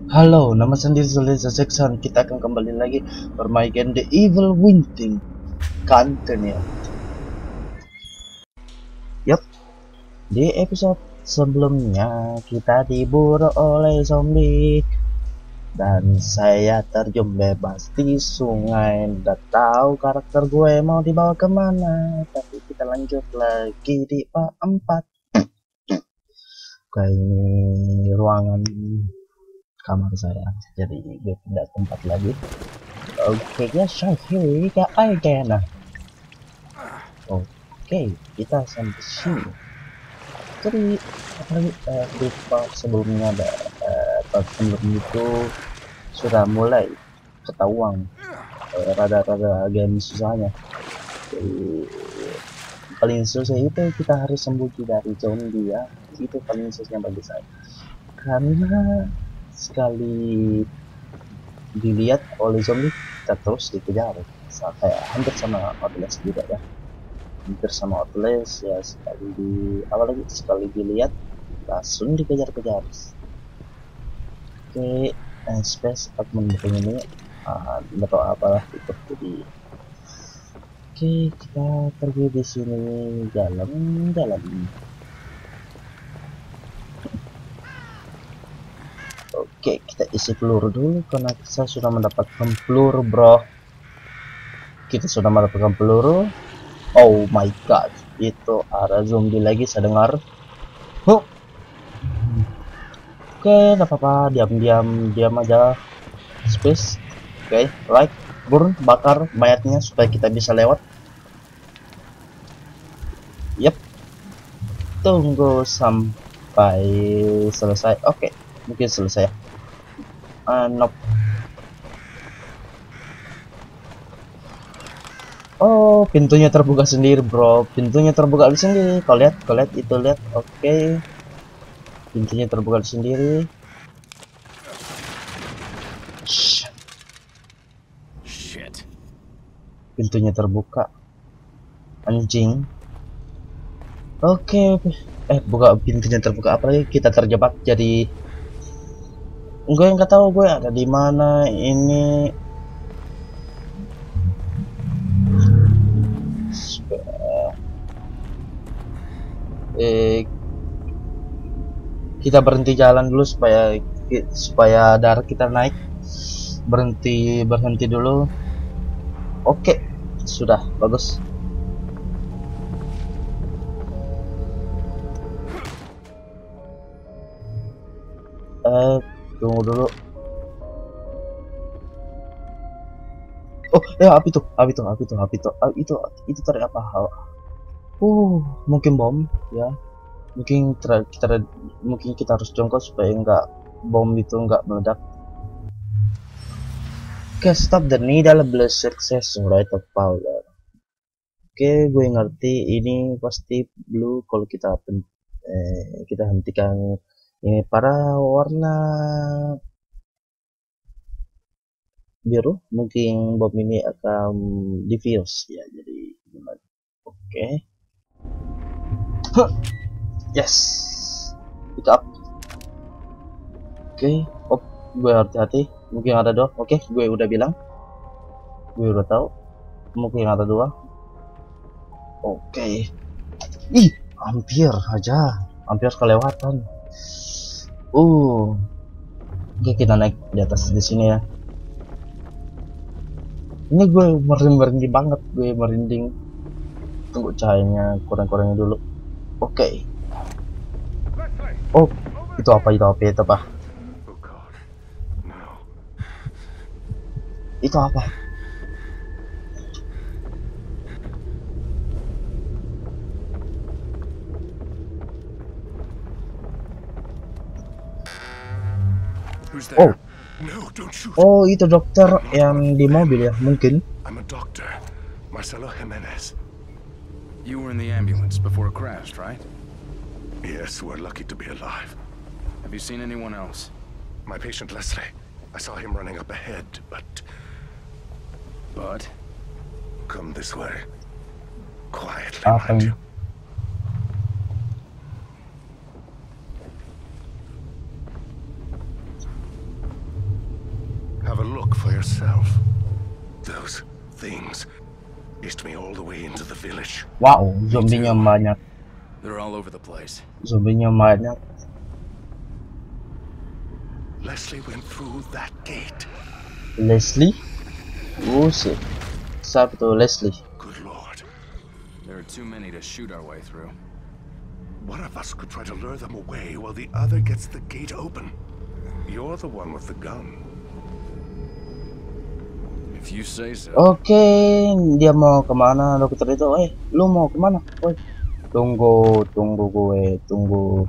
Halo, nama sendiri Zaleza Jackson. Kita akan kembali lagi bermain game The Evil Within Continued. Yup, di episode sebelumnya kita diburu oleh zombie dan saya terjun bebas di sungai. Udah tahu karakter gue mau dibawa kemana, tapi kita lanjut lagi di part 4. Kayak ini ruangan kamar saya, jadi gue pindah tempat lagi. Oke guys, so here we go again. Oke, kita sampai sini. Jadi apalagi di part sebelumnya ada part sebelum itu sudah mulai ketahuan rada-rada game susahnya. Jadi paling susah itu kita harus sembunyi dari zombie ya. Itu paling susahnya bagi saya. Karena sekali dilihat oleh zombie kita terus dikejar. Kayak hampir sama Outlast juga ya. Hampir sama Outlast ya, apalagi sekali dilihat langsung dikejar-kejar. Oke, space admin ini atau apalah itu. Jadi oke, kita pergi di sini jalan. Oke, kita isi peluru dulu karena saya sudah mendapatkan peluru, bro. Kita sudah mendapatkan peluru. Oh my god, itu ada zombie lagi saya dengar. Huh. Oke, tidak apa-apa, diam aja. Space. Oke, right, burn, bakar mayatnya supaya kita bisa lewat. Yep, tunggu sampai selesai. Oke, mungkin selesai. Nope. Oh, pintunya terbuka sendiri, bro. Pintunya terbuka sendiri. Kau lihat itu, lihat. Oke, pintunya terbuka sendiri. Shit. Pintunya terbuka. Anjing. Oke, buka pintunya terbuka, apalagi kita terjebak jadi gue nggak tahu gue ada di mana ini. Kita berhenti jalan dulu supaya darah kita naik. Berhenti dulu. Oke, sudah bagus. Tunggu dulu. Oh ya, itu tadi apa hal? Mungkin bom ya. Mungkin kita harus jongkok supaya bom itu nggak meledak. Oke, stop the needle blast success rate of power. Oke, gue ngerti ini pasti blue kalau kita hentikan ini para warna biru, mungkin bom ini akan diffuse ya, jadi gimana? Oke. Yes, pick up. Oke, gue hati-hati, mungkin ada dua. Oke, gue udah bilang, gue udah tahu mungkin ada dua. Oke. Ih, hampir kelewatan. Oke, kita naik di atas di sini ya. Ini gue merinding banget, gue merinding. Tunggu cahayanya kurang-kurangnya dulu. Oke. Oh, itu apa? Itu apa? Oh. No, don't shoot. Oh, itu dokter yang di mobil ya, mungkin. I'm a doctor, Marcelo Jimenez. You were in the ambulance before it crashed, right? Yes, we're lucky to be alive. Have you seen anyone else? My patient Leslie. I saw him running up ahead, but... Come this way. Quietly, mind you. Have a look for yourself. Those things chased me all the way into the village. Wow, zombinya banyak. They're all over the place. Zombinya banyak. Leslie went through that gate. Leslie? Buset. Siapa tuh Leslie? Good Lord. There are too many to shoot our way through. One of us could try to lure them away while the other gets the gate open. You're the one with the gun. If you say so. Oke, dia mau kemana dokter itu? Lu mau kemana? Woi, tunggu gue, tunggu.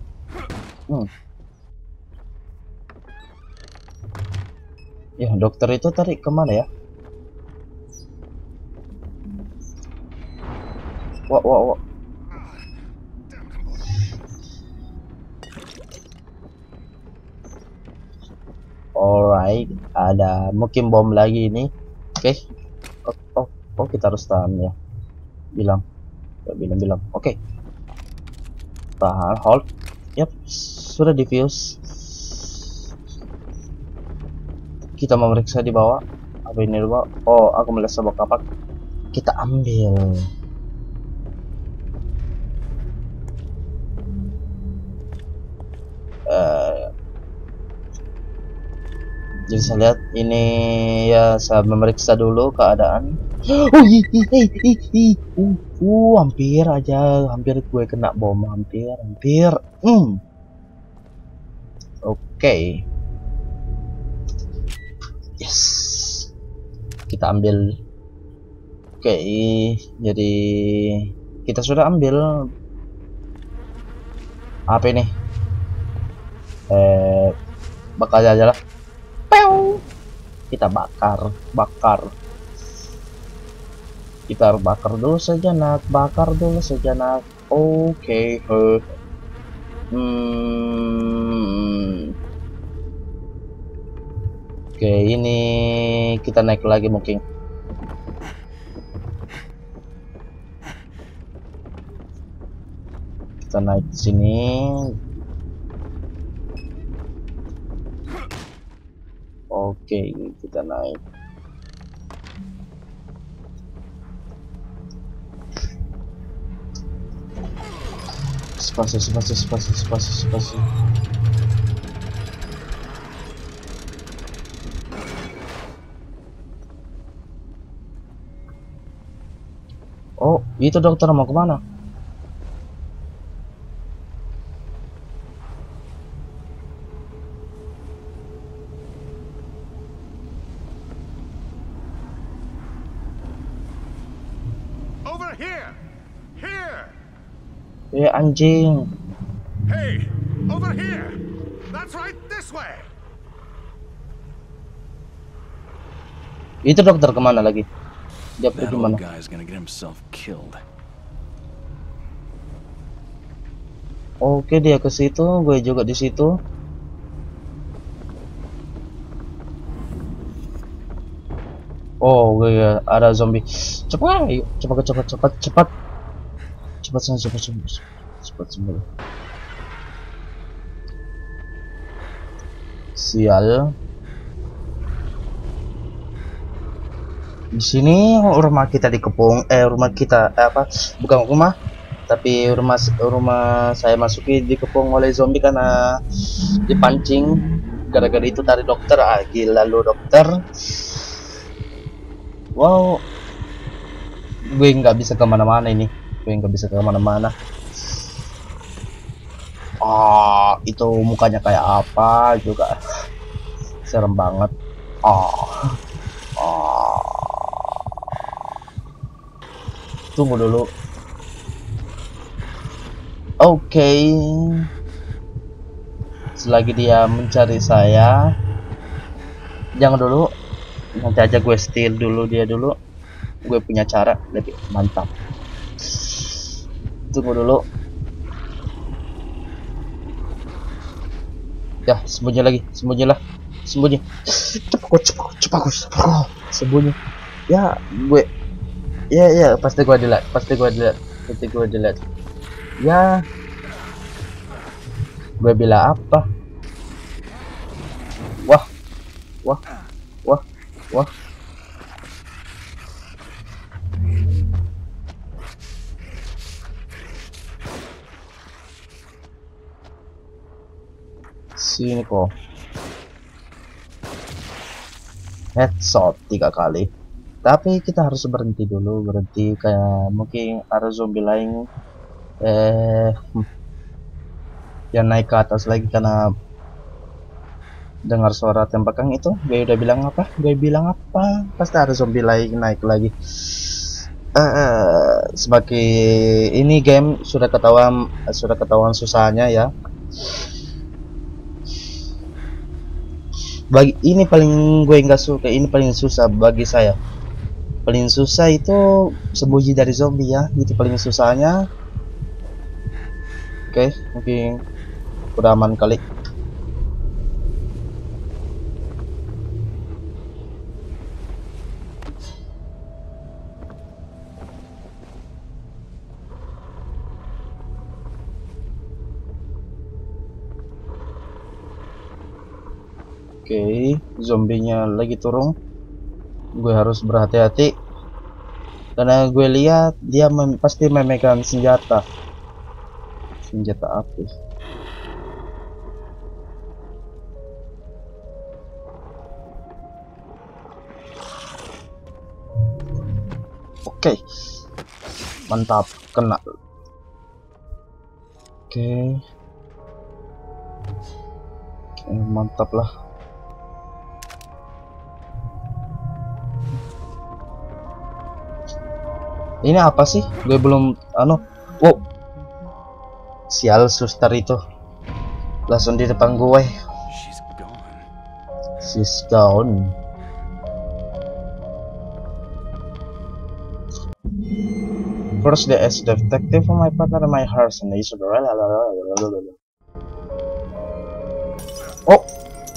Ya, dokter itu tadi kemana ya? Wah. Alright, ada mungkin bom lagi ini. Oke. Oh, kita harus tahan ya. Bilang. Oke. Tahan, hold. Yap, sudah diffuse. Kita memeriksa di bawah. Apa ini di bawah? Oh, aku melihat sebuah kapak. Kita ambil. Jadi saya lihat ini ya, saya memeriksa dulu keadaan. Hampir gue kena bom, hampir. Oke. Yes. Kita ambil. Oke, jadi kita sudah ambil apa ini? Bakal aja lah. Kita bakar. Kita bakar dulu sejenak. Oke. Oke, ini kita naik lagi mungkin. Kita naik ke sini. Oke, kita naik. Spasi. Oh, itu dokter mau kemana? Anjing. Hey, over here. That's right, this way. Itu dokter kemana lagi? Dia pergi mana? Oke, dia ke situ, gue juga di situ. Oh, gue ada zombie. Cepat sembuh. Sial. Di sini rumah kita dikepung. Rumah kita bukan rumah, tapi rumah saya masuki dikepung oleh zombie karena dipancing. Gara-gara itu dari dokter. Gila lu dokter. Wow. Gue nggak bisa kemana-mana ini. Itu mukanya kayak apa juga, serem banget. Tunggu dulu. Oke. Selagi dia mencari saya, jangan dulu, nanti aja gue steal dulu dia dulu. Gue punya cara lebih mantap. Tunggu dulu. Ya, sembunyi. Cepat. Sembunyi. Ya, gue. Ya, pasti gue dilihat. Ya. Gue bilang apa? Wah. Wah. Sini kok. Headshot 3 kali. Tapi kita harus berhenti dulu, berhenti kayak mungkin ada zombie lain yang naik ke atas lagi karena dengar suara tembakan itu. Gue udah bilang apa? Pasti ada zombie lain naik lagi. Sebagai ini game sudah ketahuan susahnya ya. Bagi ini paling gue nggak suka, ini paling susah bagi saya. Paling susah itu sembunyi dari zombie ya, itu paling susahnya. Oke, mungkin udah aman kali. Oke, zombinya lagi turun. Gue harus berhati-hati karena gue lihat dia pasti memegang senjata api. Oke, mantap, kena. Oke, mantap lah. Ini apa sih? Gue belum wow. Sial, suster itu langsung di depan gue. She's gone. First day as detective, my partner, my heart, and is oh,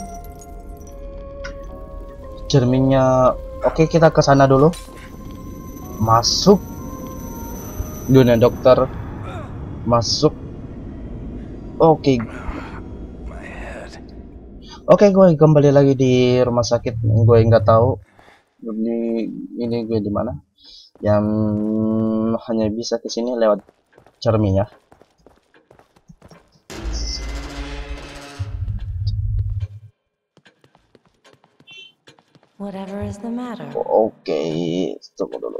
cerminnya. Oke, kita ke sana dulu. Masuk dunia dokter, masuk. Oke, gue kembali lagi di rumah sakit. Gue nggak tahu ini gue di mana, yang hanya bisa ke sini lewat cerminnya. Whatever is the matter? Oke, tunggu dulu.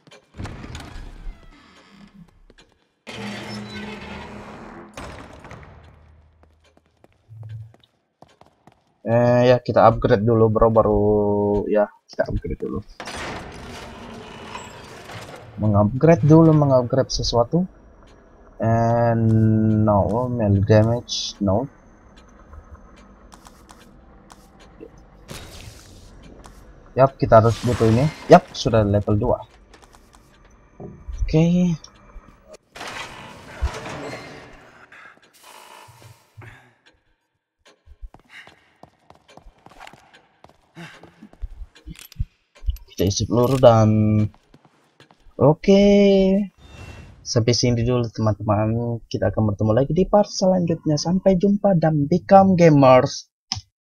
Ya kita upgrade dulu bro, baru ya kita upgrade dulu. Mengupgrade sesuatu. And no, melee damage, no. Yap, kita harus butuh ini. Yap, sudah level 2. Oke. Kita isi peluru dan oke. Sampai sini dulu teman-teman. Kita akan bertemu lagi di part selanjutnya. Sampai jumpa dan become gamers.